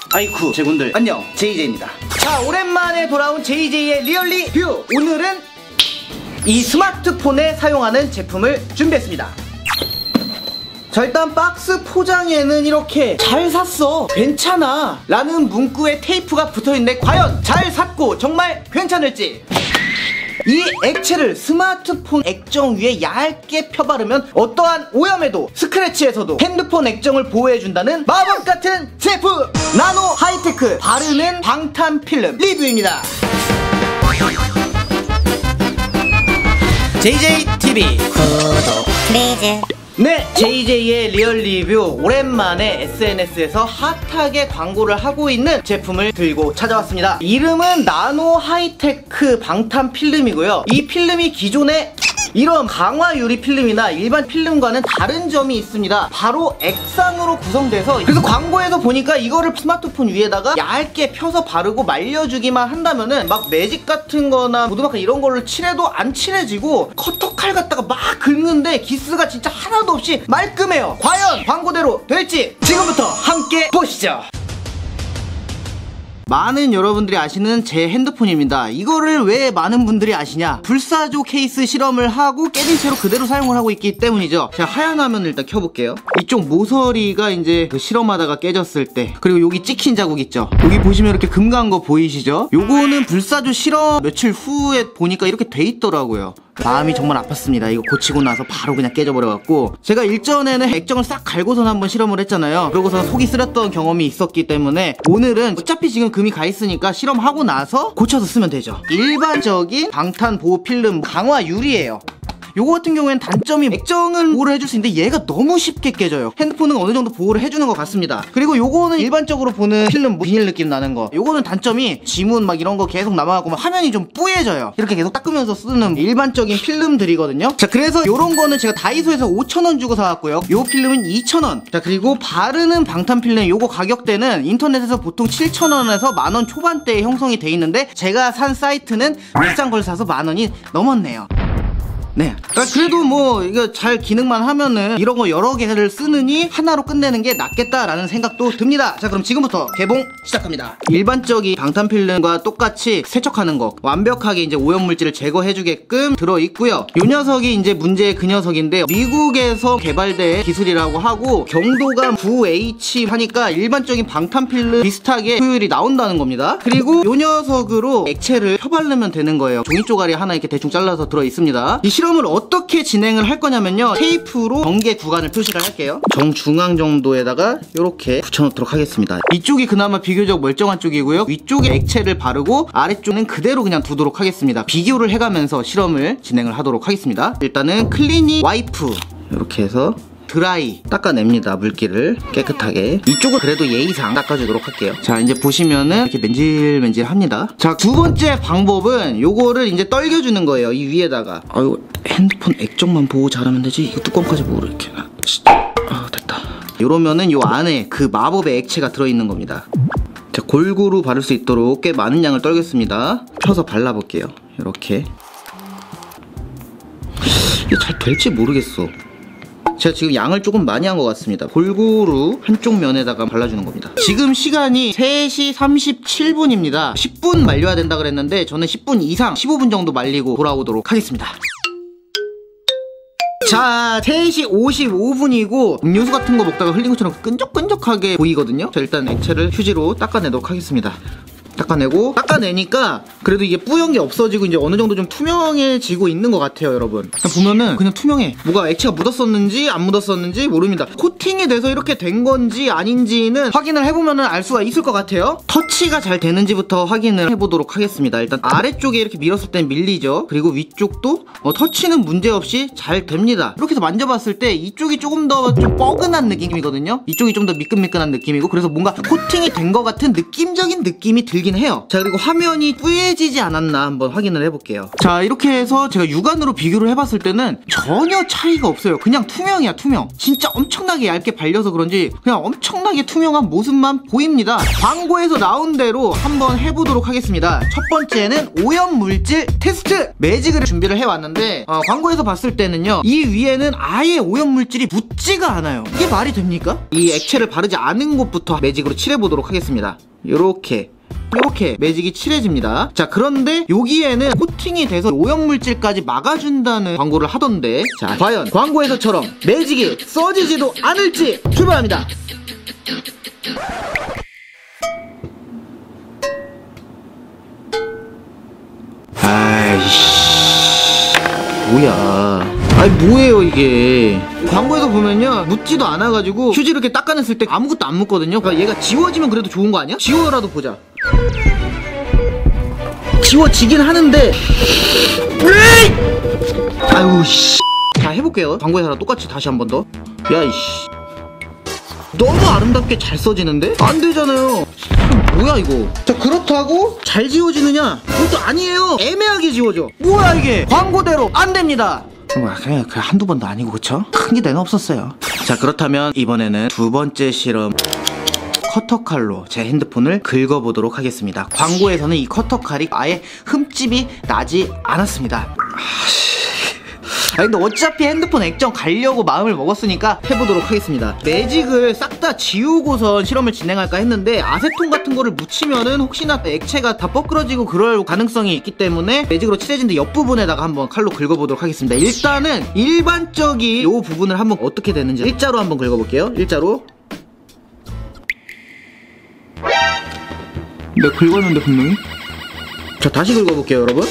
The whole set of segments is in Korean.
아이쿠 제군들 안녕, JJ입니다. 자, 오랜만에 돌아온 JJ의 리얼리 뷰. 오늘은 이 스마트폰에 사용하는 제품을 준비했습니다. 자, 일단 박스 포장에는 이렇게 잘 샀어, 괜찮아 라는 문구에 테이프가 붙어있는데 과연 잘 샀고 정말 괜찮을지. 이 액체를 스마트폰 액정 위에 얇게 펴바르면 어떠한 오염에도 스크래치에서도 핸드폰 액정을 보호해준다는 마법같은 제품, 나노 하이테크 바르는 방탄필름 리뷰입니다. JJTV 구독 플리즈. 네, JJ의 리얼 리뷰. 오랜만에 SNS에서 핫하게 광고를 하고 있는 제품을 들고 찾아왔습니다. 이름은 나노 하이테크 방탄 필름이고요. 이 필름이 기존의 이런 강화 유리 필름이나 일반 필름과는 다른 점이 있습니다. 바로 액상으로 구성돼서, 그래서 광고에서 보니까 이거를 스마트폰 위에다가 얇게 펴서 바르고 말려주기만 한다면은 막 매직 같은 거나 보드마카 이런 걸로 칠해도 안 칠해지고, 커터칼 갖다가 막 긁는데 기스가 진짜 하나도 없이 말끔해요. 과연 광고대로 될지 지금부터 함께 보시죠. 많은 여러분들이 아시는 제 핸드폰입니다. 이거를 왜 많은 분들이 아시냐? 불사조 케이스 실험을 하고 깨진 채로 그대로 사용을 하고 있기 때문이죠. 제가 하얀 화면을 일단 켜볼게요. 이쪽 모서리가 이제 그 실험하다가 깨졌을 때, 그리고 여기 찍힌 자국 있죠? 여기 보시면 이렇게 금간 거 보이시죠? 요거는 불사조 실험 며칠 후에 보니까 이렇게 돼 있더라고요. 마음이 정말 아팠습니다. 이거 고치고 나서 바로 그냥 깨져버려갖고, 제가 일전에는 액정을 싹 갈고선 한번 실험을 했잖아요. 그러고서 속이 쓰렸던 경험이 있었기 때문에 오늘은 어차피 지금 금이 가 있으니까 실험하고 나서 고쳐서 쓰면 되죠. 일반적인 방탄 보호 필름 강화 유리예요. 요거 같은 경우에는 단점이 액정은 보호를 해줄 수 있는데 얘가 너무 쉽게 깨져요. 핸드폰은 어느 정도 보호를 해주는 것 같습니다. 그리고 요거는 일반적으로 보는 필름 비닐 느낌 나는 거, 요거는 단점이 지문 막 이런 거 계속 남아갖고 화면이 좀 뿌얘져요. 이렇게 계속 닦으면서 쓰는 일반적인 필름들이거든요. 자, 그래서 요런 거는 제가 다이소에서 5,000원 주고 사왔고요. 요 필름은 2,000원. 자, 그리고 바르는 방탄 필름 요거 가격대는 인터넷에서 보통 7,000원에서 만원 초반대에 형성이 돼 있는데, 제가 산 사이트는 비싼 걸 사서 만원이 넘었네요. 네, 그래도 뭐 이거 잘 기능만 하면은 이런 거 여러 개를 쓰느니 하나로 끝내는 게 낫겠다라는 생각도 듭니다. 자, 그럼 지금부터 개봉 시작합니다. 일반적인 방탄필름과 똑같이 세척하는 거, 완벽하게 이제 오염물질을 제거해주게끔 들어있고요. 요 녀석이 이제 문제의 그 녀석인데, 미국에서 개발된 기술이라고 하고 경도가 9H 하니까 일반적인 방탄필름 비슷하게 효율이 나온다는 겁니다. 그리고 요 녀석으로 액체를 펴바르면 되는 거예요. 종이 쪼가리 하나 이렇게 대충 잘라서 들어있습니다. 이 실험을 어떻게 진행을 할 거냐면요, 테이프로 경계 구간을 표시를 할게요. 정중앙 정도에다가 이렇게 붙여놓도록 하겠습니다. 이쪽이 그나마 비교적 멀쩡한 쪽이고요, 위쪽에 액체를 바르고 아래쪽은 그대로 그냥 두도록 하겠습니다. 비교를 해가면서 실험을 진행을 하도록 하겠습니다. 일단은 클리닝 와이프 이렇게 해서 드라이 닦아냅니다. 물기를 깨끗하게. 이쪽은 그래도 예의상 닦아주도록 할게요. 자, 이제 보시면은 이렇게 맨질맨질합니다. 자, 두 번째 방법은 요거를 이제 떨겨주는 거예요. 이 위에다가. 아유, 핸드폰 액정만 보호 잘하면 되지 이거 뚜껑까지 보고 이렇게. 아, 됐다. 이러면은 요 안에 그 마법의 액체가 들어있는 겁니다. 자, 골고루 바를 수 있도록 꽤 많은 양을 떨겠습니다. 펴서 발라볼게요. 이렇게. 이게 잘 될지 모르겠어. 제가 지금 양을 조금 많이 한 것 같습니다. 골고루 한쪽 면에다가 발라주는 겁니다. 지금 시간이 3시 37분입니다. 10분 말려야 된다 그랬는데 저는 10분 이상 15분 정도 말리고 돌아오도록 하겠습니다. 자, 3시 55분이고 음료수 같은 거 먹다가 흘린 것처럼 끈적끈적하게 보이거든요. 자, 일단 액체를 휴지로 닦아내도록 하겠습니다. 닦아내니까 그래도 이게 뿌연 게 없어지고 이제 어느 정도 좀 투명해지고 있는 것 같아요, 여러분. 보면은 그냥 투명해. 뭐가 액체가 묻었었는지 안 묻었었는지 모릅니다. 코팅이 돼서 이렇게 된 건지 아닌지는 확인을 해보면은 알 수가 있을 것 같아요. 터치가 잘 되는지부터 확인을 해보도록 하겠습니다. 일단 아래쪽에 이렇게 밀었을 땐 밀리죠. 그리고 위쪽도 터치는 문제없이 잘 됩니다. 이렇게 해서 만져봤을 때 이쪽이 조금 더 좀 뻐근한 느낌이거든요. 이쪽이 좀 더 미끈미끈한 느낌이고, 그래서 뭔가 코팅이 된 것 같은 느낌적인 느낌이 들긴 들긴 해요. 자, 그리고 화면이 뿌얘지지 않았나 한번 확인을 해볼게요. 자, 이렇게 해서 제가 육안으로 비교를 해봤을 때는 전혀 차이가 없어요. 그냥 투명이야, 투명. 진짜 엄청나게 얇게 발려서 그런지 그냥 엄청나게 투명한 모습만 보입니다. 광고에서 나온 대로 한번 해보도록 하겠습니다. 첫 번째는 오염물질 테스트! 매직을 준비를 해왔는데 광고에서 봤을 때는요, 이 위에는 아예 오염물질이 묻지가 않아요. 이게 말이 됩니까? 이 액체를 바르지 않은 곳부터 매직으로 칠해보도록 하겠습니다. 요렇게 매직이 칠해집니다. 자, 그런데 여기에는 코팅이 돼서 오염물질까지 막아준다는 광고를 하던데, 자, 과연 광고에서처럼 매직이 써지지도 않을지 출발합니다. 아이씨, 뭐야. 아니, 뭐예요 이게. 광고에서 보면요, 묻지도 않아가지고 휴지 이렇게 닦아냈을 때 아무것도 안 묻거든요. 그러니까 얘가 지워지면 그래도 좋은 거 아니야? 지워라도 보자. 지워지긴 하는데, 아유 씨. 자, 해볼게요. 광고에서랑 똑같이 다시 한 번 더. 야 이씨, 너무 아름답게 잘 써지는데? 안 되잖아요. 뭐야 이거. 자, 그렇다고 잘 지워지느냐? 그것도 아니에요. 애매하게 지워져. 뭐야 이게. 광고대로 안 됩니다. 그냥 한두 번도 아니고, 그쵸? 큰 기대는 없었어요. 자, 그렇다면 이번에는 두 번째 실험. 커터칼로 제 핸드폰을 긁어보도록 하겠습니다. 광고에서는 이 커터칼이 아예 흠집이 나지 않았습니다. 아니, 근데 어차피 핸드폰 액정 가려고 마음을 먹었으니까 해보도록 하겠습니다. 매직을 싹 다 지우고선 실험을 진행할까 했는데, 아세톤 같은 거를 묻히면은 혹시나 액체가 다 뻐꾸러지고 그럴 가능성이 있기 때문에 매직으로 칠해진 데 옆부분에다가 한번 칼로 긁어보도록 하겠습니다. 일단은 일반적인 요 부분을 한번 어떻게 되는지 일자로 한번 긁어볼게요. 일자로. 내가 긁었는데 분명히. 자, 다시 긁어볼게요 여러분.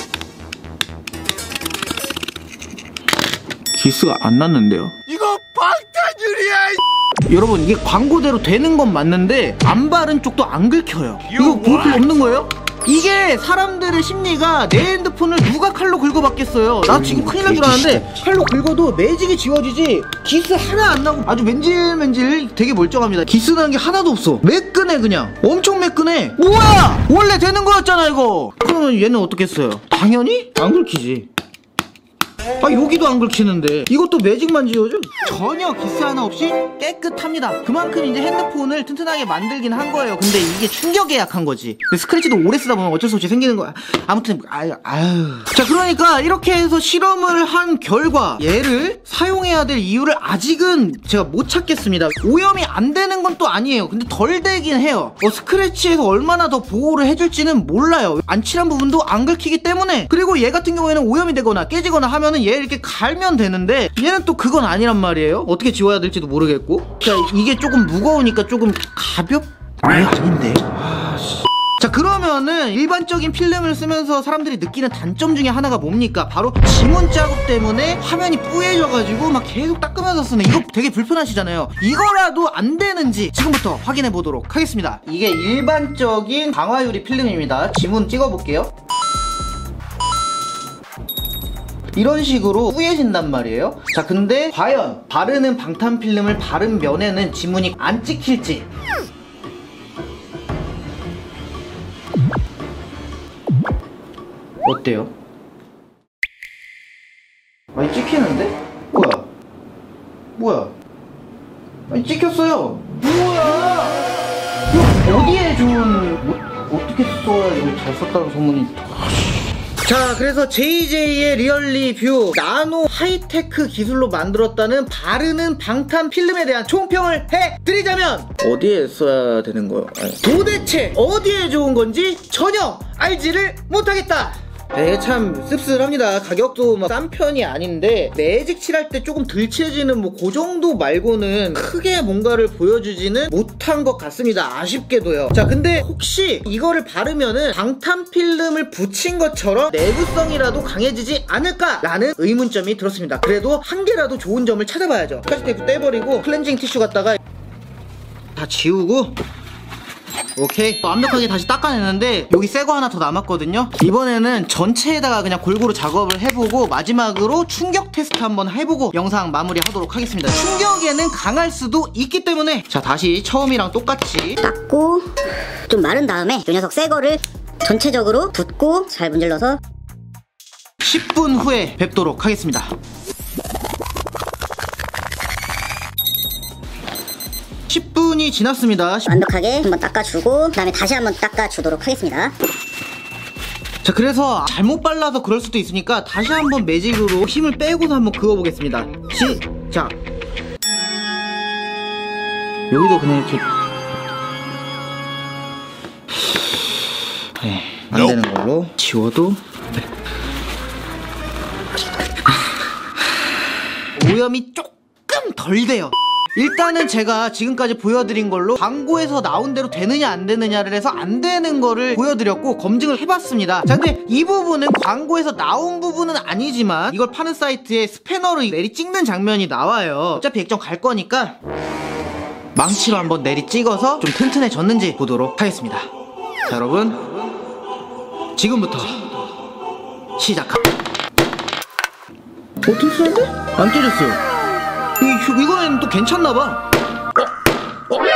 기스가 안 났는데요. 이거 방탄유리야. 여러분, 이게 광고대로 되는 건 맞는데 안 바른 쪽도 안 긁혀요. 이거 볼 필요 없는 거예요? 이게 사람들의 심리가, 내 핸드폰을 누가 칼로 긁어봤겠어요. 나 지금 큰일 날 줄 알았는데 칼로 긁어도 매직이 지워지지 기스 하나 안 나고 아주 맨질맨질 되게 멀쩡합니다. 기스 나는 게 하나도 없어. 매끈해. 그냥 엄청 매끈해. 뭐야, 원래 되는 거였잖아 이거. 그러면 얘는 어떻겠어요? 당연히 안 긁히지. 아, 여기도 안 긁히는데 이것도 매직만 지워져? 전혀 기스 하나 없이 깨끗합니다. 그만큼 이제 핸드폰을 튼튼하게 만들긴 한 거예요. 근데 이게 충격에 약한 거지. 스크래치도 오래 쓰다 보면 어쩔 수 없이 생기는 거야. 아무튼 아유. 자, 그러니까 이렇게 해서 실험을 한 결과 얘를 사용해야 될 이유를 아직은 제가 못 찾겠습니다. 오염이 안 되는 건 또 아니에요. 근데 덜 되긴 해요. 스크래치에서 얼마나 더 보호를 해줄지는 몰라요. 안 칠한 부분도 안 긁히기 때문에. 그리고 얘 같은 경우에는 오염이 되거나 깨지거나 하면은 얘 이렇게 갈면 되는데, 얘는 또 그건 아니란 말이에요. 어떻게 지워야 될지도 모르겠고. 자, 이게 조금 무거우니까 조금 아닌데. 자, 그러면은 일반적인 필름을 쓰면서 사람들이 느끼는 단점 중에 하나가 뭡니까? 바로 지문 자국 때문에 화면이 뿌얘져가지고 막 계속 닦으면서 쓰는, 이거 되게 불편하시잖아요. 이거라도 안 되는지 지금부터 확인해 보도록 하겠습니다. 이게 일반적인 강화유리 필름입니다. 지문 찍어볼게요. 이런 식으로 뿌얘진단 말이에요. 자, 근데 과연 바르는 방탄필름을 바른 면에는 지문이 안 찍힐지. 어때요? 많이 찍히는데? 뭐야? 아니, 찍혔어요. 뭐야? 이거 어디에 좋은, 어떻게 써야 이걸 잘 썼다는 소문이. 자, 그래서 JJ의 리얼리뷰 나노 하이테크 기술로 만들었다는 바르는 방탄 필름에 대한 총평을 해드리자면, 어디에 써야 되는 거예요? 도대체 어디에 좋은 건지 전혀 알지를 못하겠다. 네, 참 씁쓸합니다. 가격도 막 싼 편이 아닌데 매직 칠할 때 조금 덜 칠해지는 뭐 그 정도 말고는 크게 뭔가를 보여주지는 못한 것 같습니다. 아쉽게도요. 자, 근데 혹시 이거를 바르면은 방탄필름을 붙인 것처럼 내구성이라도 강해지지 않을까라는 의문점이 들었습니다. 그래도 한 개라도 좋은 점을 찾아봐야죠. 스카치 테이프 떼버리고 클렌징 티슈 갖다가 다 지우고 오케이, 완벽하게 다시 닦아냈는데 여기 새 거 하나 더 남았거든요. 이번에는 전체에다가 그냥 골고루 작업을 해보고 마지막으로 충격 테스트 한번 해보고 영상 마무리하도록 하겠습니다. 충격에는 강할 수도 있기 때문에 자, 다시 처음이랑 똑같이 닦고 좀 마른 다음에 이 녀석 새 거를 전체적으로 붓고 잘 문질러서 10분 후에 뵙도록 하겠습니다. 10분이 지났습니다. 완벽하게 한번 닦아주고 그다음에 다시 한번 닦아주도록 하겠습니다. 자, 그래서 잘못 발라서 그럴 수도 있으니까 다시 한번 매직으로 힘을 빼고서 한번 그어보겠습니다. 시작. 여기도 그냥 이렇게 안 되는 걸로 지워도 오염이 조금 덜 돼요. 일단은 제가 지금까지 보여드린 걸로 광고에서 나온 대로 되느냐 안 되느냐를 해서 안 되는 거를 보여드렸고 검증을 해봤습니다. 자, 근데 이 부분은 광고에서 나온 부분은 아니지만 이걸 파는 사이트에 스패너로 내리 찍는 장면이 나와요. 어차피 액정 갈 거니까 망치로 한번 내리 찍어서 좀 튼튼해졌는지 보도록 하겠습니다. 자, 여러분, 지금부터 시작합니다. 튼튼한데? 안 찢었어요. 이거는 또 괜찮나봐.